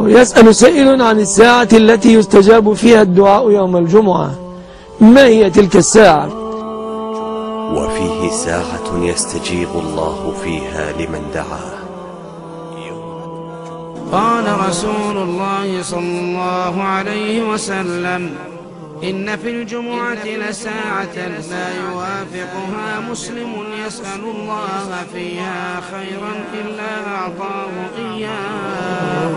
يسأل سائل عن الساعة التي يستجاب فيها الدعاء يوم الجمعة، ما هي تلك الساعة؟ وفيه ساعة يستجيب الله فيها لمن دعاه. قال رسول الله صلى الله عليه وسلم: إن في الجمعة لساعة لا يوافقها مسلم يسأل الله فيها خيرا إلا أعطاه إياه.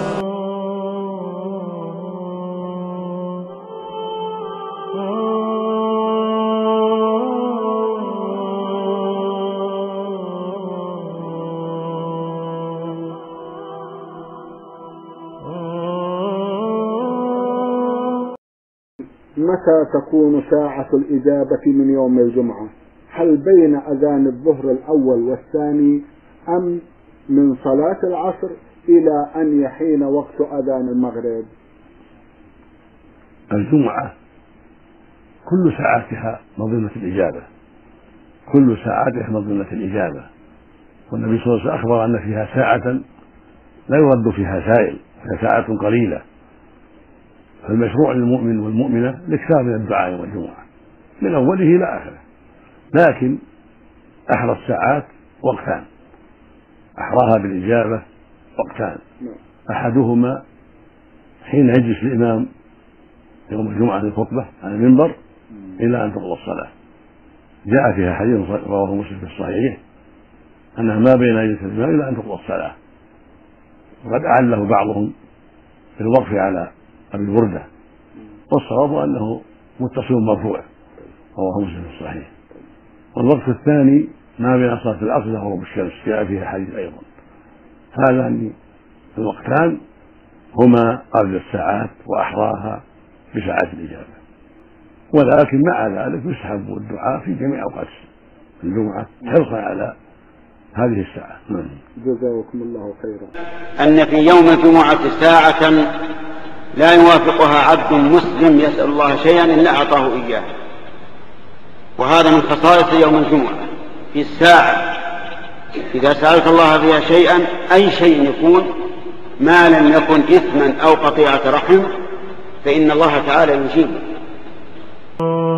متى تكون ساعة الإجابة من يوم الجمعة؟ هل بين أذان الظهر الأول والثاني أم من صلاة العصر إلى أن يحين وقت أذان المغرب؟ الجمعة كل ساعاتها مظنة الإجابة، كل ساعاتها مظنة الإجابة، والنبي صلى الله عليه وسلم أخبر أن فيها ساعة لا يرد فيها سائل، فيها ساعة قليلة. فالمشروع للمؤمن والمؤمنة الاكثار من الدعاء يوم الجمعة من أوله إلى آخره، لكن أحرى الساعات وقتان، أحراها بالإجابة وقتان، أحدهما حين يجلس الإمام يوم الجمعة للخطبة على المنبر إلى أن تقضى الصلاة، جاء فيها حديث رواه مسلم في الصحيح أنها ما بين يجلس الإمام إلى أن تقضى الصلاة، وقد أعله بعضهم في الوقف على أبي البردة، والصواب أنه متصل مرفوع رواه مسلم في الصحيح. والوقت الثاني ما بين صلاة العصر وغروب الشمس، جاء فيها حديث أيضا. هذان الوقتان هما أرجى الساعات وأحراها بساعات الإجابة، ولكن مع ذلك يسحب الدعاء في جميع أوقات الجمعة حرصا على هذه الساعة. جزاكم الله خيرا. أن في يوم الجمعة ساعة لا يوافقها عبد مسلم يسأل الله شيئا إلا أعطاه إياه، وهذا من خصائص يوم الجمعة. في الساعة إذا سألت الله فيها شيئا، أي شيء يكون ما لم يكن إثما أو قطيعة رحم، فإن الله تعالى يجيبه.